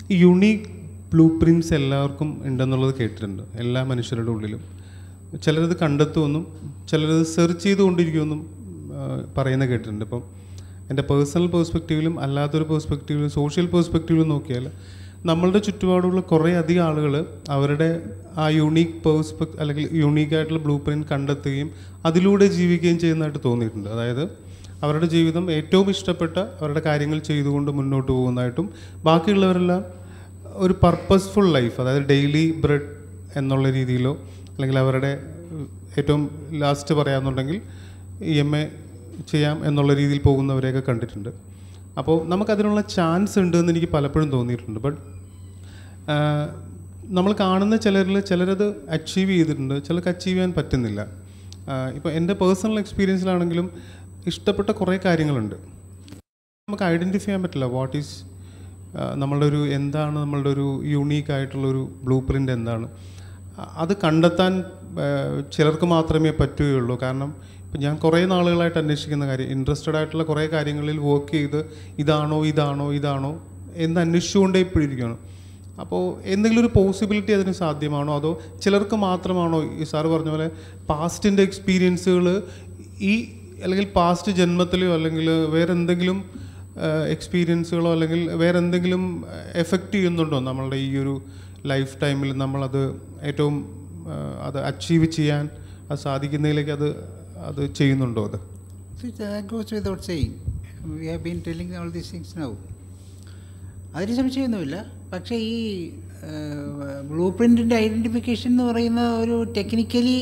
ഈ unique blue prints എല്ലാവർക്കും ഉണ്ടെന്നുള്ളത് കേട്ടിട്ടുണ്ട്, എല്ലാ മനുഷ്യരുടെ ഉള്ളിലും. ചിലരത് കണ്ടെത്തുമെന്നും ചിലരത് സെർച്ച് ചെയ്തുകൊണ്ടിരിക്കുമെന്നും പറയുന്ന കേട്ടിട്ടുണ്ട്. ഇപ്പം എൻ്റെ പേഴ്സണൽ പേഴ്സ്പെക്റ്റീവിലും അല്ലാത്തൊരു പേഴ്സ്പെക്റ്റീവിലും സോഷ്യൽ പേഴ്സ്പെക്റ്റീവിലും നോക്കിയാൽ നമ്മളുടെ ചുറ്റുപാടുള്ള കുറേ അധികം ആളുകൾ അവരുടെ ആ യുണീക്ക് അല്ലെങ്കിൽ യുണീക്കായിട്ടുള്ള ബ്ലൂ പ്രിൻറ്റ് കണ്ടെത്തുകയും അതിലൂടെ ജീവിക്കുകയും ചെയ്യുന്നതായിട്ട് തോന്നിയിട്ടുണ്ട്. അതായത് അവരുടെ ജീവിതം ഏറ്റവും ഇഷ്ടപ്പെട്ട അവരുടെ കാര്യങ്ങൾ ചെയ്തുകൊണ്ട് മുന്നോട്ട് പോകുന്നതായിട്ടും ബാക്കിയുള്ളവരെല്ലാം ഒരു പർപ്പസ്ഫുൾ ലൈഫ്, അതായത് ഡെയിലി ബ്രെഡ് എന്നുള്ള രീതിയിലോ അല്ലെങ്കിൽ അവരുടെ ഏറ്റവും ലാസ്റ്റ് പറയാമെന്നുണ്ടെങ്കിൽ EMA ചെയ്യാം എന്നുള്ള രീതിയിൽ പോകുന്നവരെയൊക്കെ കണ്ടിട്ടുണ്ട്. അപ്പോൾ നമുക്കതിനുള്ള ചാൻസ് ഉണ്ടെന്ന് എനിക്ക് പലപ്പോഴും തോന്നിയിട്ടുണ്ട്. ബട്ട് നമ്മൾ കാണുന്ന ചിലരത് അച്ചീവ് ചെയ്തിട്ടുണ്ട്, ചിലർക്ക് അച്ചീവ് ചെയ്യാൻ പറ്റുന്നില്ല. ഇപ്പോൾ എൻ്റെ പേഴ്സണൽ എക്സ്പീരിയൻസിലാണെങ്കിലും ഇഷ്ടപ്പെട്ട കുറേ കാര്യങ്ങളുണ്ട്, നമുക്ക് ഐഡൻറ്റിഫൈ ചെയ്യാൻ പറ്റില്ല വാട്ട് ഈസ് നമ്മളുടെ ഒരു യുണീക്കായിട്ടുള്ളൊരു ബ്ലൂ പ്രിൻ്റ് എന്താണ്. അത് കണ്ടെത്താൻ ചിലർക്ക് മാത്രമേ പറ്റുകയുള്ളൂ. കാരണം ഇപ്പം ഞാൻ കുറേ നാളുകളായിട്ട് അന്വേഷിക്കുന്ന കാര്യം, ഇൻട്രസ്റ്റഡ് ആയിട്ടുള്ള കുറേ കാര്യങ്ങളിൽ വർക്ക് ചെയ്ത് ഇതാണോ എന്ന് അന്വേഷിച്ചുകൊണ്ടേ ഇപ്പോഴിരിക്കുകയാണ്. അപ്പോൾ എന്തെങ്കിലും ഒരു പോസിബിലിറ്റി അതിന് സാധ്യമാണോ, അതോ ചിലർക്ക് മാത്രമാണോ ഈ സാറ് പറഞ്ഞ പോലെ പാസ്റ്റിൻ്റെ എക്സ്പീരിയൻസുകൾ അല്ലെങ്കിൽ പാസ്റ്റ് ജന്മത്തിലോ അല്ലെങ്കിൽ വേറെ എന്തെങ്കിലും എക്സ്പീരിയൻസുകളോ അല്ലെങ്കിൽ വേറെ എന്തെങ്കിലും എഫക്റ്റ് ചെയ്യുന്നുണ്ടോ നമ്മളുടെ ഈ ഒരു ലൈഫ് ടൈമിൽ നമ്മളത് ഏറ്റവും അത് അച്ചീവ് ചെയ്യാൻ അത് സാധിക്കുന്നതിലേക്ക് അത് ചെയ്യുന്നുണ്ടോ? അത് goes without saying. We have been telling all these things now. അതിന് സംശയമൊന്നുമില്ല. പക്ഷേ ഈ ബ്ലൂ പ്രിൻറ്റിൻ്റെ ഐഡൻറ്റിഫിക്കേഷൻ എന്ന് പറയുന്ന ഒരു ടെക്നിക്കലി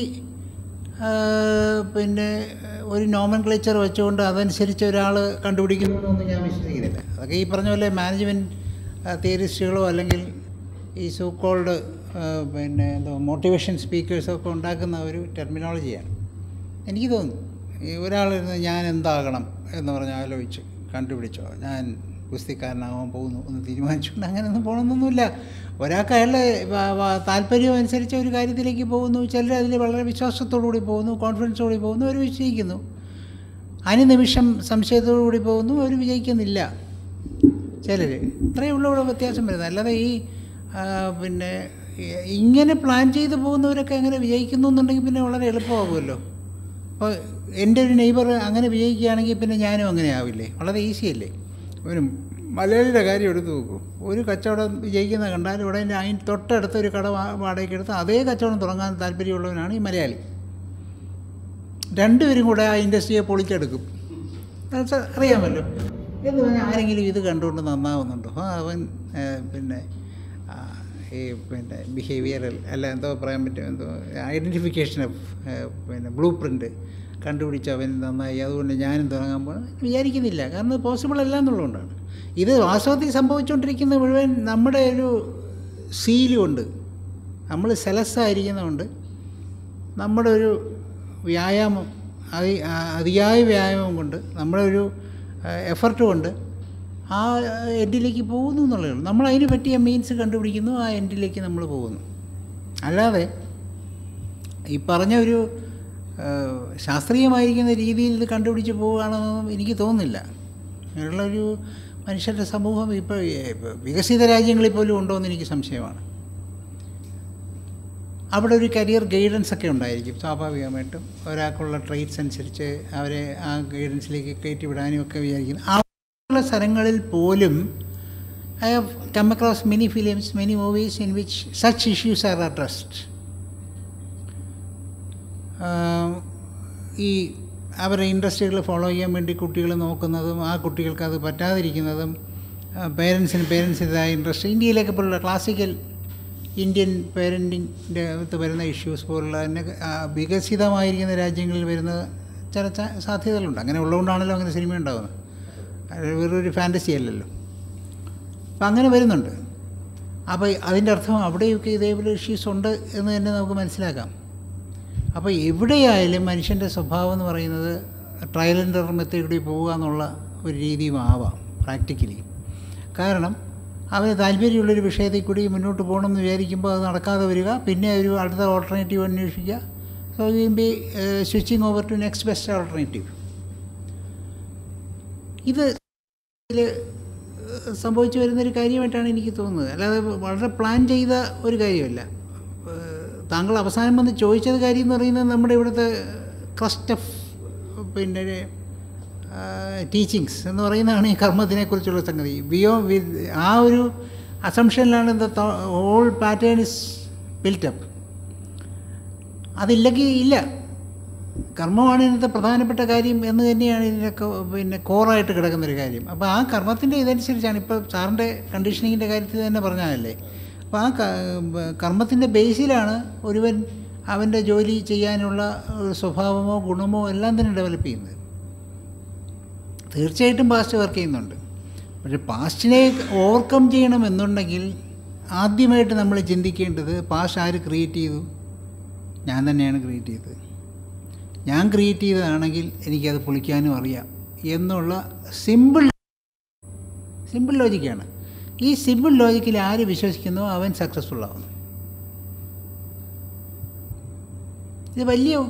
പിന്നെ ഒരു നോമൻക്ലേച്ചർ വെച്ചുകൊണ്ട് അതനുസരിച്ച് ഒരാൾ കണ്ടുപിടിക്കുന്നതൊന്നും ഞാൻ വിശ്വസിക്കുന്നില്ല. അതൊക്കെ ഈ പറഞ്ഞ പോലെ മാനേജ്മെൻറ്റ് തിയറിസ്റ്റുകളോ അല്ലെങ്കിൽ ഈ സോ കോൾഡ് പിന്നെ മോട്ടിവേഷൻ സ്പീക്കേഴ്സൊക്കെ ഉണ്ടാക്കുന്ന ഒരു ടെർമിനോളജിയാണ് എനിക്ക് തോന്നുന്നു. ഈ ഒരാളിരുന്ന് ഞാൻ എന്താകണം എന്ന് പറഞ്ഞ് ആലോചിച്ച് കണ്ടുപിടിച്ചോ ഞാൻ ഗുസ്തിക്കാരനാകാൻ പോകുന്നു എന്ന് തീരുമാനിച്ചുകൊണ്ട് അങ്ങനെയൊന്നും പോകണമെന്നൊന്നുമില്ല. ഒരാൾക്ക് അയാളുടെ താല്പര്യം അനുസരിച്ച് ഒരു കാര്യത്തിലേക്ക് പോകുന്നു. ചിലർ അതിൽ വളരെ വിശ്വാസത്തോടുകൂടി പോകുന്നു, കോൺഫിഡൻസോടുകൂടി പോകുന്നു, അവർ വിജയിക്കുന്നു. അനുനിമിഷം സംശയത്തോടുകൂടി പോകുന്നു, അവർ വിജയിക്കുന്നില്ല. ചിലർ ഇത്രയേ ഉള്ളൂ ഇവിടെ വ്യത്യാസം വരുന്നത്. അല്ലാതെ ഈ പിന്നെ ഇങ്ങനെ പ്ലാൻ ചെയ്ത് പോകുന്നവരൊക്കെ അങ്ങനെ വിജയിക്കുന്നു എന്നുണ്ടെങ്കിൽ പിന്നെ വളരെ എളുപ്പമാകുമല്ലോ. അപ്പോൾ എൻ്റെ ഒരു നെയ്ബർ അങ്ങനെ വിജയിക്കുകയാണെങ്കിൽ പിന്നെ ഞാനും അങ്ങനെ ആവില്ലേ? വളരെ ഈസിയല്ലേ. ഒരു മലയാളിയുടെ കാര്യം എടുത്ത് നോക്കൂ. ഒരു കച്ചവടം വിജയിക്കുന്ന കണ്ടാൽ ഉടനെ അതിന് തൊട്ടടുത്ത ഒരു കട വാടകയ്ക്ക് എടുത്ത് അതേ കച്ചവടം തുടങ്ങാൻ താല്പര്യമുള്ളവനാണ് ഈ മലയാളി. രണ്ടുപേരും കൂടെ ആ ഇൻഡസ്ട്രിയെ പൊളിച്ചെടുക്കും. അറിയാമല്ലോ. എന്ന് പറഞ്ഞാൽ ആരെങ്കിലും ഇത് കണ്ടുകൊണ്ട് നന്നാവുന്നുണ്ടോ? അവൻ പിന്നെ ഈ പിന്നെ ബിഹേവിയറൽ അല്ല എന്തോ പറയാൻ പറ്റും, എന്തോ ഐഡൻറ്റിഫിക്കേഷൻ ഓഫ് പിന്നെ ബ്ലൂ പ്രിൻ്റ് കണ്ടുപിടിച്ച് അവൻ നന്നായി അതുകൊണ്ട് ഞാനും തുടങ്ങാൻ പോകണം വിചാരിക്കുന്നില്ല. കാരണം ഇത് പോസിബിൾ അല്ല എന്നുള്ളതുകൊണ്ടാണ്. ഇത് വാസ്തവത്തിൽ സംഭവിച്ചുകൊണ്ടിരിക്കുന്ന മുഴുവൻ നമ്മുടെ ഒരു സീലുകൊണ്ട്, നമ്മൾ സെലസായിരിക്കുന്നതുകൊണ്ട് നമ്മുടെ ഒരു വ്യായാമം, അതിയായ വ്യായാമം കൊണ്ട്, നമ്മുടെ ഒരു എഫർട്ട് കൊണ്ട് ആ എൻഡിലേക്ക് പോകുന്നു എന്നുള്ളതാണ്. നമ്മൾ അതിന് പറ്റിയ മീൻസ് കണ്ടുപിടിക്കുന്നു, ആ എൻഡിലേക്ക് നമ്മൾ പോകുന്നു. അല്ലാതെ ഈ പറഞ്ഞ ഒരു ശാസ്ത്രീയമായിരിക്കുന്ന രീതിയിൽ ഇത് കണ്ടുപിടിച്ച് പോവുകയാണെന്നൊന്നും എനിക്ക് തോന്നുന്നില്ല. അങ്ങനെയുള്ളൊരു മനുഷ്യരുടെ സമൂഹം ഇപ്പോൾ വികസിത രാജ്യങ്ങളിൽ പോലും ഉണ്ടോ എന്ന് എനിക്ക് സംശയമാണ്. അവിടെ ഒരു കരിയർ ഗൈഡൻസ് ഒക്കെ ഉണ്ടായിരിക്കും സ്വാഭാവികമായിട്ടും. ഒരാൾക്കുള്ള ട്രെയ്റ്റ്സ് അനുസരിച്ച് അവരെ ആ ഗൈഡൻസിലേക്ക് കയറ്റിവിടാനും ഒക്കെ വിചാരിക്കുന്നു. ഉള്ള സ്ഥലങ്ങളിൽ പോലും I have come across many films, many movies in which such issues are addressed. ഈ അവരുടെ ഇൻട്രസ്റ്റുകൾ ഫോളോ ചെയ്യാൻ വേണ്ടി കുട്ടികൾ നോക്കുന്നതും ആ കുട്ടികൾക്ക് അത് പറ്റാതിരിക്കുന്നതും, പേരൻസിൻ്റെതായ ഇൻട്രസ്റ്റ്, ഇന്ത്യയിലേക്ക് പോലുള്ള ക്ലാസിക്കൽ ഇന്ത്യൻ പേരൻറ്റിൻ്റെ അകത്ത് വരുന്ന ഇഷ്യൂസ് പോലുള്ള തന്നെ വികസിതമായിരിക്കുന്ന രാജ്യങ്ങളിൽ വരുന്ന ചില സാധ്യതകളുണ്ട്. അങ്ങനെ ഉള്ളതുകൊണ്ടാണല്ലോ അങ്ങനെ സിനിമ ഉണ്ടാകുന്നത്. വേറൊരു ഫാൻറ്റസി അല്ലല്ലോ. അപ്പം അങ്ങനെ വരുന്നുണ്ട്. അപ്പോൾ അതിൻ്റെ അർത്ഥം അവിടെയൊക്കെ ഇതേപോലെ ഇഷ്യൂസ് ഉണ്ട് എന്ന് തന്നെ നമുക്ക് മനസ്സിലാക്കാം. അപ്പോൾ എവിടെയായാലും മനുഷ്യൻ്റെ സ്വഭാവം എന്ന് പറയുന്നത് ട്രയൽ ആൻഡ് എറർ മെത്തേഡിൽ പോവുക എന്നുള്ള ഒരു രീതിയും ആവാം പ്രാക്ടിക്കലി. കാരണം അവന് താല്പര്യമുള്ളൊരു വിഷയത്തിൽ കൂടി മുന്നോട്ട് പോകണമെന്ന് വിചാരിക്കുമ്പോൾ അത് നടക്കാതെ വരിക, പിന്നെ ഒരു അടുത്ത ഓൾട്ടർനേറ്റീവ് അന്വേഷിക്കുക. So you will be switching over to next best alternative. ഇത് സംഭവിച്ചു വരുന്നൊരു കാര്യമായിട്ടാണ് എനിക്ക് തോന്നുന്നത്. അല്ലാതെ വളരെ പ്ലാൻ ചെയ്ത ഒരു കാര്യമല്ല. താങ്കൾ അവസാനം വന്ന് ചോദിച്ചത് കാര്യം എന്ന് പറയുന്നത് നമ്മുടെ ഇവിടുത്തെ ക്രസ്റ്റ് ഓഫ് പിന്നെ ടീച്ചിങ്സ് എന്ന് പറയുന്നതാണ് ഈ കർമ്മത്തിനെക്കുറിച്ചുള്ള സംഗതി. ആ ഒരു അസംഷനിലാണ് ഹോൾ പാറ്റേൺ ഇസ് ബിൽറ്റപ്പ്. അതില്ലെങ്കിൽ ഇല്ല, കർമ്മമാണ് ഇതിനകത്ത് പ്രധാനപ്പെട്ട കാര്യം എന്ന് തന്നെയാണ് ഇതിനൊക്കെ പിന്നെ കോറായിട്ട് കിടക്കുന്നൊരു കാര്യം. അപ്പോൾ ആ കർമ്മത്തിൻ്റെ ഇതനുസരിച്ചാണ് ഇപ്പോൾ സാറിൻ്റെ കണ്ടീഷനിങ്ങിൻ്റെ കാര്യത്തിൽ തന്നെ പറഞ്ഞാലല്ലേ. അപ്പോൾ ആ കർമ്മത്തിൻ്റെ ബേസിലാണ് ഒരുവൻ അവൻ്റെ ജോലി ചെയ്യാനുള്ള ഒരു സ്വഭാവമോ ഗുണമോ എല്ലാം തന്നെ ഡെവലപ്പ് ചെയ്യുന്നത്. തീർച്ചയായിട്ടും പാസ്റ്റ് വർക്ക് ചെയ്യുന്നുണ്ട്. പക്ഷേ പാസ്റ്റിനെ ഓവർകം ചെയ്യണമെന്നുണ്ടെങ്കിൽ ആദ്യമായിട്ട് നമ്മൾ ചിന്തിക്കേണ്ടത് പാസ്റ്റ് ആര് ക്രിയേറ്റ് ചെയ്തു? ഞാൻ തന്നെയാണ് ക്രിയേറ്റ് ചെയ്തത്. ഞാൻ ക്രിയേറ്റ് ചെയ്തതാണെങ്കിൽ എനിക്കത് പൊളിക്കാനും അറിയാം എന്നുള്ള സിമ്പിൾ ലോജിക്കാണ്. ഈ സിമ്പിൾ ലോജിക്കിൽ ആര് വിശ്വസിക്കുന്നോ അവൻ സക്സസ്ഫുൾ ആവുന്നു. ഇത്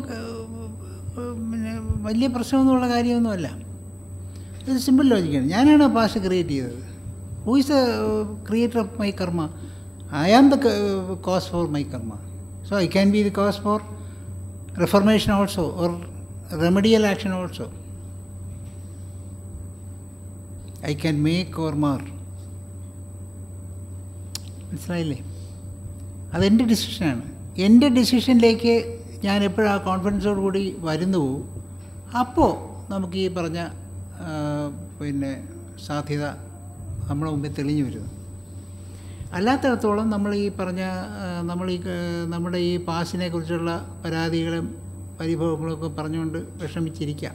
വലിയ പ്രശ്നമൊന്നുമുള്ള കാര്യമൊന്നുമല്ല. ഇത് സിമ്പിൾ ലോജിക്കാണ്. ഞാനാണ് പാസ്റ്റ് ക്രിയേറ്റ് ചെയ്തത്. Who is the creator of my karma? I am the cause for my karma. So I can be the cause for reformation also or remedial action also. I can make or mar. മനസ്സിലായില്ലേ? അതെൻ്റെ ഡിസിഷനാണ്. എൻ്റെ ഡിസിഷനിലേക്ക് ഞാൻ എപ്പോഴും ആ കോൺഫിഡൻസോട് കൂടി വരുന്നു, അപ്പോൾ നമുക്ക് ഈ പറഞ്ഞ പിന്നെ സാധ്യത നമ്മുടെ മുമ്പിൽ തെളിഞ്ഞു വരുന്നു. അല്ലാത്തിടത്തോളം നമ്മൾ ഈ പറഞ്ഞ നമ്മുടെ ഈ പാസിനെ കുറിച്ചുള്ള പരാതികളും പരിഭവങ്ങളൊക്കെ പറഞ്ഞുകൊണ്ട് വിഷമിച്ചിരിക്കാം.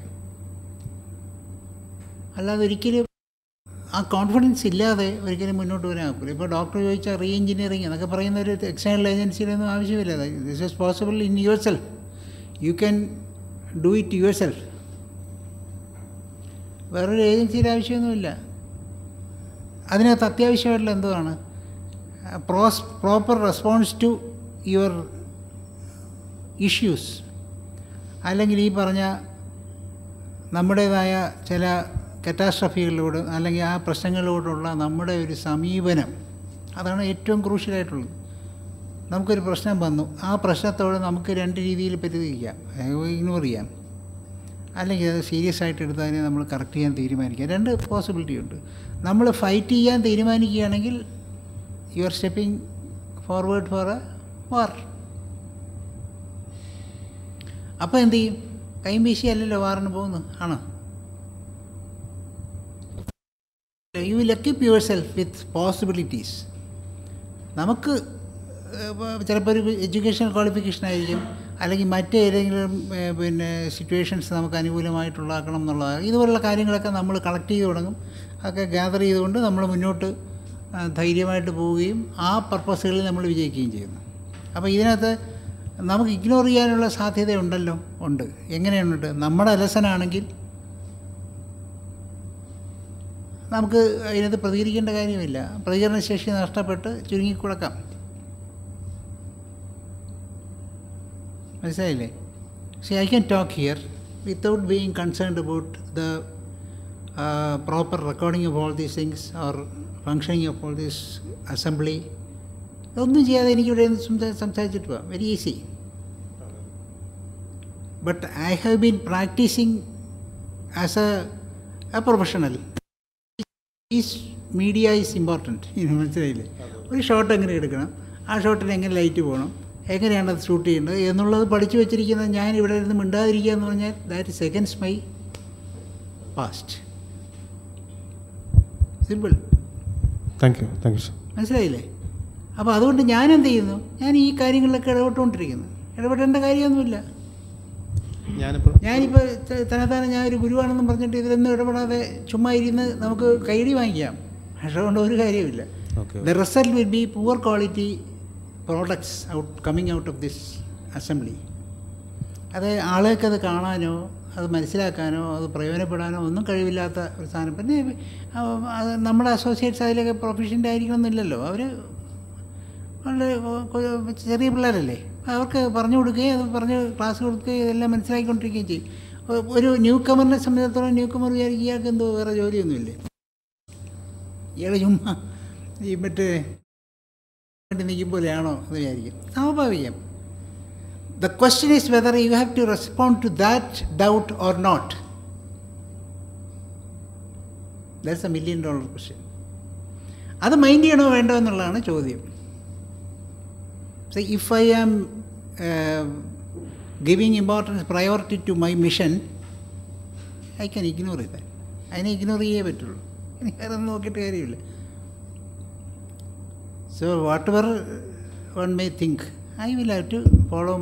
അല്ലാതെ ഒരിക്കലും ആ കോൺഫിഡൻസ് ഇല്ലാതെ ഒരിക്കലും മുന്നോട്ട് വരാനാക്കില്ല. ഇപ്പോൾ ഡോക്ടർ ചോദിച്ചാൽ റീ എഞ്ചിനീയറിങ് എന്നൊക്കെ പറയുന്ന ഒരു എക്സ്റ്റേണൽ ഏജൻസിയിലൊന്നും ആവശ്യമില്ല. This is possible in yourself. You can do it yourself. വേറൊരു ഏജൻസിയുടെ ആവശ്യമൊന്നുമില്ല. അതിനകത്ത് അത്യാവശ്യമായിട്ടുള്ള എന്താണ്? Proper response to your issues, അല്ലെങ്കിൽ ഈ പറഞ്ഞ നമ്മുടേതായ ചില കറ്റാസ്ട്രഫികളിലൂടെ അല്ലെങ്കിൽ ആ പ്രശ്നങ്ങളിലൂടെയുള്ള നമ്മുടെ ഒരു സമീപനം, അതാണ് ഏറ്റവും ക്രൂഷ്യലായിട്ടുള്ളത്. നമുക്കൊരു പ്രശ്നം വന്നു, ആ പ്രശ്നത്തോട് നമുക്ക് രണ്ട് രീതിയിൽ പ്രതികരിക്കാം. ഇഗ്നോർ ചെയ്യാം, അല്ലെങ്കിൽ അത് സീരിയസ് ആയിട്ട് എടുത്ത് അതിനെ നമ്മൾ കറക്റ്റ് ചെയ്യാൻ തീരുമാനിക്കാം. രണ്ട് പോസിബിലിറ്റി ഉണ്ട്. നമ്മൾ ഫൈറ്റ് ചെയ്യാൻ തീരുമാനിക്കുകയാണെങ്കിൽ you are stepping forward for a war. അപ്പോൾ എന്ത് ചെയ്യും? കൈയും വീശി അല്ലല്ലോ വാറിന് പോകുന്നത്, ആണോ? You will equip yourself with possibilities. നമുക്ക് ചിലപ്പോൾ ഒരു എഡ്യൂക്കേഷണൽ ക്വാളിഫിക്കേഷൻ ആയിരിക്കും, അല്ലെങ്കിൽ മറ്റേതെങ്കിലും പിന്നെ സിറ്റുവേഷൻസ് നമുക്ക് അനുകൂലമായിട്ടുള്ളതാക്കണം എന്നുള്ളതാണ്. ഇതുപോലുള്ള കാര്യങ്ങളൊക്കെ നമ്മൾ കളക്ട് ചെയ്ത് തുടങ്ങും. അതൊക്കെ ഗ്യാദർ ചെയ്തുകൊണ്ട് നമ്മൾ മുന്നോട്ട് ധൈര്യമായിട്ട് പോവുകയും ആ പർപ്പസുകളിൽ നമ്മൾ വിജയിക്കുകയും ചെയ്യുന്നു. അപ്പോൾ ഇതിനകത്ത് നമുക്ക് ഇഗ്നോർ ചെയ്യാനുള്ള സാധ്യതയുണ്ടല്ലോ, ഉണ്ട്. എങ്ങനെയുണ്ട്? നമ്മുടെ അലസനാണെങ്കിൽ നമുക്ക് അതിനകത്ത് പ്രതികരിക്കേണ്ട കാര്യമില്ല. പ്രതികരണശേഷി നഷ്ടപ്പെട്ട് ചുരുങ്ങിക്കുടക്കാം. മനസ്സിലായില്ലേ? See, I can talk here without being concerned about the proper recording of all these things or functioning of all these assembly. ഇതൊന്നും ചെയ്യാതെ എനിക്കിവിടെ സംസാരിച്ചിട്ട് പോവാം. Very easy. But I have been practising as a professional. Is media is important. മനസ്സിലായില്ലേ? ഒരു shot എങ്ങനെ എടുക്കണം, ആ ഷോട്ടിന് എങ്ങനെ ലൈറ്റ് പോകണം, എങ്ങനെയാണ് അത് ഷൂട്ട് ചെയ്യേണ്ടത് എന്നുള്ളത് പഠിച്ചു വെച്ചിരിക്കുന്നത്. ഞാൻ ഇവിടെ ഇരുന്ന് മിണ്ടാതിരിക്കുക എന്ന് പറഞ്ഞാൽ that is against my past. Simple. Thank you sir. മനസ്സിലായില്ലേ? അപ്പോൾ അതുകൊണ്ട് ഞാൻ എന്ത് ചെയ്യുന്നു? ഞാൻ ഈ കാര്യങ്ങളിലൊക്കെ ഇടപെട്ടുകൊണ്ടിരിക്കുന്നു. ഇടപെടേണ്ട കാര്യമൊന്നുമില്ല. ഞാനിപ്പോൾ തന്നെത്താനെ ഞാൻ ഒരു ഗുരുവാണെന്നും പറഞ്ഞിട്ട് ഇതിലൊന്നും ഇടപെടാതെ ചുമ്മാ ഇരുന്ന് നമുക്ക് കൈയടി വാങ്ങിക്കാം. പക്ഷേ കൊണ്ട് ഒരു കാര്യമില്ല. The result will be poor quality products coming out of this assembly. അത് ആളുകൾക്കത് കാണാനോ അത് മനസ്സിലാക്കാനോ അത് പ്രയോജനപ്പെടാനോ ഒന്നും കഴിവില്ലാത്ത ഒരു സാധനം. പിന്നെ നമ്മുടെ അസോസിയേറ്റ്സ് അതിലൊക്കെ പ്രൊഫഷൻ്റെ ആയിരിക്കണമെന്നില്ലല്ലോ. അവർ വളരെ ചെറിയ പിള്ളേരല്ലേ, അവർക്ക് പറഞ്ഞു കൊടുക്കുകയും അത് പറഞ്ഞ് ക്ലാസ് കൊടുക്കുകയും ഇതെല്ലാം മനസ്സിലാക്കിക്കൊണ്ടിരിക്കുകയും ചെയ്യും. ഒരു ന്യൂ കമറിനെ സംബന്ധിച്ചിടത്തോളം ന്യൂ കമർ വിചാരിക്കും ഇയാൾക്ക് എന്തോ വേറെ ജോലിയൊന്നുമില്ലേ. ഇയാൾ ചുമ്മാ ഈ മറ്റേ നിൽക്കും പോലെയാണോ എന്ന് വിചാരിക്കും. സ്വാഭാവികം. The question is whether you have to respond to that doubt or not. That's a $1 million question. അത് മൈൻഡ് ചെയ്യണോ വേണ്ടോ എന്നുള്ളതാണ് ചോദ്യം. So if I am giving importance, priority to my mission, I can ignore it. അതിനെ ignore ചെയ്യേ പറ്റുള്ളൂ. എനിക്ക് വേറെ നോക്കിയിട്ട് കാര്യമില്ല. So whatever one may think, I will have to follow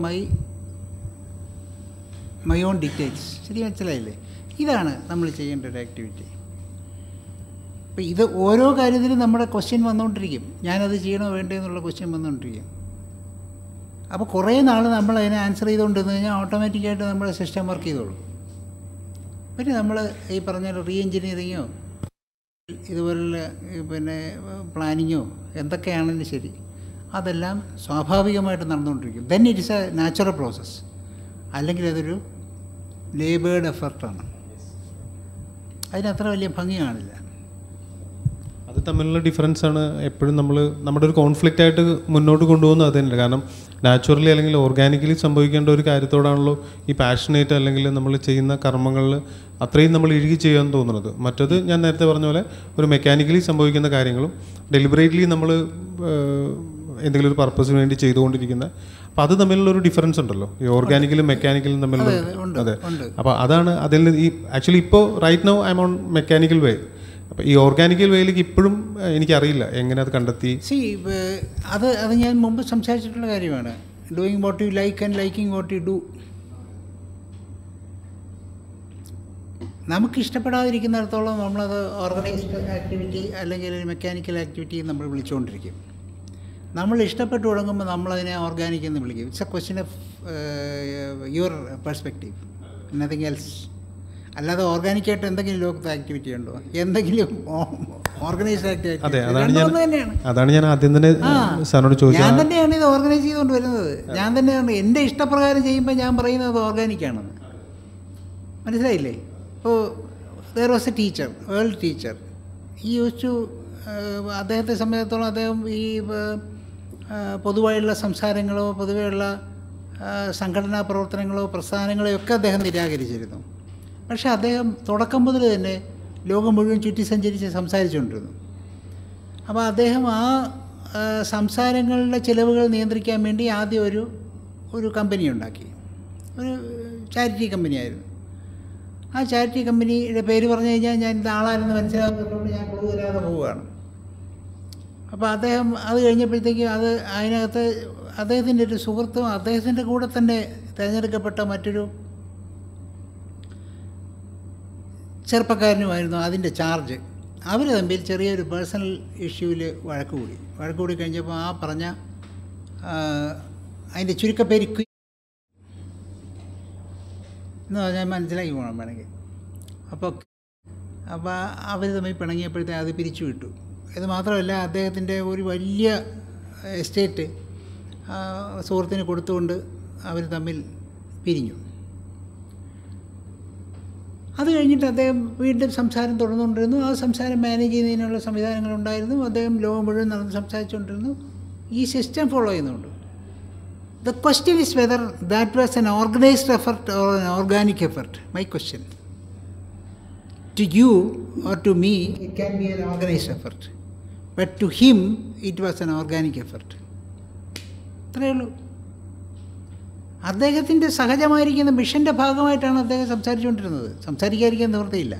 my own dictates. ശരി, മനസ്സിലായില്ലേ? ഇതാണ് നമ്മൾ ചെയ്യേണ്ട ഒരു ആക്ടിവിറ്റി. അപ്പോൾ ഇത് ഓരോ കാര്യത്തിലും നമ്മുടെ ക്വസ്റ്റ്യൻ വന്നുകൊണ്ടിരിക്കും. ഞാനത് ചെയ്യണോ വേണ്ടേ എന്നുള്ള ക്വസ്റ്റ്യൻ വന്നുകൊണ്ടിരിക്കും. അപ്പോൾ കുറേ നാൾ നമ്മൾ അതിനെ ആൻസർ ചെയ്തുകൊണ്ടിരുന്നു കഴിഞ്ഞാൽ ഓട്ടോമാറ്റിക്കായിട്ട് നമ്മുടെ സിസ്റ്റം വർക്ക് ചെയ്തോളും. പിന്നെ നമ്മൾ ഈ പറഞ്ഞ റീ എഞ്ചിനീയറിങ്ങോ ഇതുപോലുള്ള പിന്നെ പ്ലാനിങ്ങോ എന്തൊക്കെയാണെങ്കിലും ശരി, അതെല്ലാം സ്വാഭാവികമായിട്ട് നടന്നുകൊണ്ടിരിക്കും. Then it is a natural process. അല്ലെങ്കിൽ അതൊരു ലേബേർഡ് എഫർട്ടാണ്. അതിനത്ര വലിയ ഭംഗി കാണില്ല. അത് തമ്മിലുള്ള ഡിഫറൻസാണ് എപ്പോഴും നമ്മുടെ ഒരു കോൺഫ്ലിക്റ്റ് ആയിട്ട് മുന്നോട്ട് കൊണ്ടുപോകുന്നത്. അത് തന്നെ. കാരണം നാച്ചുറലി അല്ലെങ്കിൽ ഓർഗാനിക്കലി സംഭവിക്കേണ്ട ഒരു കാര്യത്തോടാണല്ലോ ഈ പാഷനേറ്റ് അല്ലെങ്കിൽ നമ്മൾ ചെയ്യുന്ന കർമ്മങ്ങളിൽ അത്രയും നമ്മൾ ഇഴുകി ചെയ്യാൻ തോന്നുന്നത്. മറ്റത് ഞാൻ നേരത്തെ പറഞ്ഞ പോലെ ഒരു മെക്കാനിക്കലി സംഭവിക്കുന്ന കാര്യങ്ങളും ഡെലിബറേറ്റ്ലി നമ്മൾ എന്തെങ്കിലും ഒരു പർപ്പസിന് വേണ്ടി ചെയ്തുകൊണ്ടിരിക്കുന്ന, അപ്പോൾ അത് തമ്മിലുള്ളൊരു ഡിഫറൻസ് ഉണ്ടല്ലോ, ഈ ഓർഗാനിക്കലും മെക്കാനിക്കലും തമ്മിലുള്ള. അതെ, അപ്പോൾ അതാണ് അതിൽ ഈ ആക്ച്വലി ഇപ്പോൾ right now I am on mechanical way. അപ്പോൾ ഈ ഓർഗാനിക്കൽ വേയിലേക്ക് ഇപ്പോഴും എനിക്കറിയില്ല എങ്ങനെ അത് കണ്ടെത്തി. അത് ഞാൻ മുമ്പ് സംസാരിച്ചിട്ടുള്ള കാര്യമാണ്. Doing what you like and liking what you do. നമുക്ക് ഇഷ്ടപ്പെടാതിരിക്കുന്നിടത്തോളം നമ്മളത് ഓർഗനൈസ്ഡ് ആക്ടിവിറ്റി അല്ലെങ്കിൽ മെക്കാനിക്കൽ ആക്ടിവിറ്റി നമ്മൾ വിളിച്ചുകൊണ്ടിരിക്കും. നമ്മൾ ഇഷ്ടപ്പെട്ട് തുടങ്ങുമ്പോൾ നമ്മളതിനെ ഓർഗാനിക് എന്ന് വിളിക്കും. It's a question of your perspective, nothing else. അല്ലാതെ ഓർഗാനിക്കായിട്ട് എന്തെങ്കിലും ലോകത്ത് ആക്ടിവിറ്റി ഉണ്ടോ? എന്തെങ്കിലും ഓർഗനൈസ്ഡ് ആക്ടിവിറ്റി തന്നെയാണ്. അതാണ് ഞാൻ ആദ്യം തന്നെ സാറിനോട് ചോദിച്ചത്. ഞാൻ തന്നെയാണ് ഇത് ഓർഗനൈസ് ചെയ്തുകൊണ്ട് വരുന്നത്. ഞാൻ തന്നെയാണ് എൻ്റെ ഇഷ്ടപ്രകാരം ചെയ്യുമ്പോൾ ഞാൻ പറയുന്നത് ഓർഗാനിക്കാണെന്ന്. മനസ്സിലായില്ലേ? ഇപ്പോൾ there was a teacher, world teacher. ഈ യൂസ് ടു അദ്ദേഹത്തെ സംബന്ധിച്ചിടത്തോളം അദ്ദേഹം ഈ പൊതുവായുള്ള സംസാരങ്ങളോ പൊതുവെയുള്ള സംഘടനാ പ്രവർത്തനങ്ങളോ പ്രസ്ഥാനങ്ങളോ ഒക്കെ അദ്ദേഹം നിരാകരിച്ചിരുന്നു. പക്ഷേ അദ്ദേഹം തുടക്കം മുതൽ തന്നെ ലോകം മുഴുവൻ ചുറ്റി സഞ്ചരിച്ച് സംസാരിച്ചുകൊണ്ടിരുന്നു. അപ്പോൾ അദ്ദേഹം ആ സംസാരങ്ങളുടെ ചിലവുകൾ നിയന്ത്രിക്കാൻ വേണ്ടി ആദ്യം ഒരു കമ്പനി ഉണ്ടാക്കി. ഒരു ചാരിറ്റി കമ്പനിയായിരുന്നു. ആ ചാരിറ്റി കമ്പനിയുടെ പേര് പറഞ്ഞു കഴിഞ്ഞാൽ ഞാൻ ഇത് ആളാരെന്ന് മനസ്സിലാക്കുന്നതുകൊണ്ട് ഞാൻ ക്ലൂ തരാതെ പോവുകയാണ്. അപ്പോൾ അദ്ദേഹം അത് കഴിഞ്ഞപ്പോഴത്തേക്കും അതിനകത്ത് അദ്ദേഹത്തിൻ്റെ ഒരു സുഹൃത്തും അദ്ദേഹത്തിൻ്റെ കൂടെ തന്നെ തിരഞ്ഞെടുക്കപ്പെട്ട മറ്റൊരു ചെറുപ്പക്കാരനുമായിരുന്നു അതിൻ്റെ ചാർജ്. അവർ തമ്മിൽ ചെറിയൊരു പേഴ്സണൽ ഇഷ്യൂവിൽ വഴക്ക് കൂടി കഴിഞ്ഞപ്പോൾ ആ പറഞ്ഞ അതിൻ്റെ ചുരുക്കപ്പേര് എന്ന് പറഞ്ഞാൽ മനസ്സിലാക്കി പോകണം വേണമെങ്കിൽ. അപ്പോൾ അവർ തമ്മിൽ പിണങ്ങിയപ്പോഴത്തേ അത് പിരിച്ചു വിട്ടു. ഇത് മാത്രമല്ല, അദ്ദേഹത്തിൻ്റെ ഒരു വലിയ എസ്റ്റേറ്റ് സുഹൃത്തിന് കൊടുത്തുകൊണ്ട് അവർ തമ്മിൽ പിരിഞ്ഞു. അത് കഴിഞ്ഞിട്ട് അദ്ദേഹം വീണ്ടും സംസാരം തുടർന്നുകൊണ്ടിരുന്നു. ആ സംസാരം മാനേജ് ചെയ്യുന്നതിനുള്ള സംവിധാനങ്ങളുണ്ടായിരുന്നു. അദ്ദേഹം ലോകം മുഴുവൻ നടന്ന് സംസാരിച്ചുകൊണ്ടിരുന്നു. ഈ സിസ്റ്റം ഫോളോ ചെയ്യുന്നുണ്ട്. The question is whether that was an organized effort or an organic effort. My question. To you or to me, it can be an organized effort. But to him, it was an organic effort. അത്രയേ ഉള്ളൂ. അദ്ദേഹത്തിൻ്റെ സഹജമായിരിക്കുന്ന മിഷൻ്റെ ഭാഗമായിട്ടാണ് അദ്ദേഹം സംസാരിച്ചുകൊണ്ടിരുന്നത്. സംസാരിക്കാതിരിക്കാൻ നിവൃത്തിയില്ല.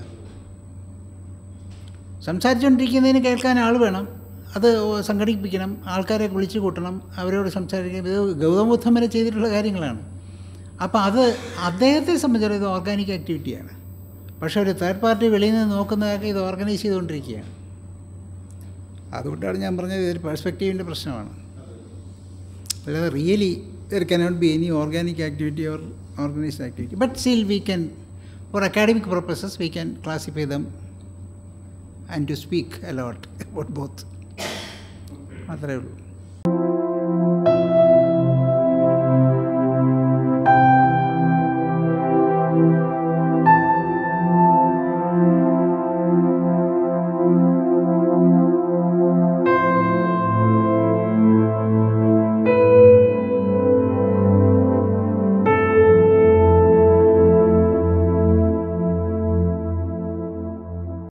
സംസാരിച്ചുകൊണ്ടിരിക്കുന്നതിന് കേൾക്കാൻ ആൾ വേണം. അത് സംഘടിപ്പിക്കണം, ആൾക്കാരെ വിളിച്ചു കൂട്ടണം, അവരോട് സംസാരിക്കണം. ഇത് ഗൗതമ ബുദ്ധൻ വരെ ചെയ്തിട്ടുള്ള കാര്യങ്ങളാണ്. അപ്പോൾ അത് അദ്ദേഹത്തെ സംബന്ധിച്ചിടത്തോളം ഇത് ഓർഗാനിക് ആക്ടിവിറ്റിയാണ്. പക്ഷേ ഒരു തേർഡ് പാർട്ടി വെളിയിൽ നിന്ന് നോക്കുന്നതൊക്കെ ഇത് ഓർഗനൈസ് ചെയ്തുകൊണ്ടിരിക്കുകയാണ്. അതുകൊണ്ടാണ് ഞാൻ പറഞ്ഞത് ഇതൊരു പെർസ്പെക്റ്റീവിൻ്റെ പ്രശ്നമാണ്. അല്ലാതെ really there cannot be any organic activity or organized activity. But still we can, for academic purposes, we can classify them and to speak a lot about both. അത്രയേ ഉള്ളൂ.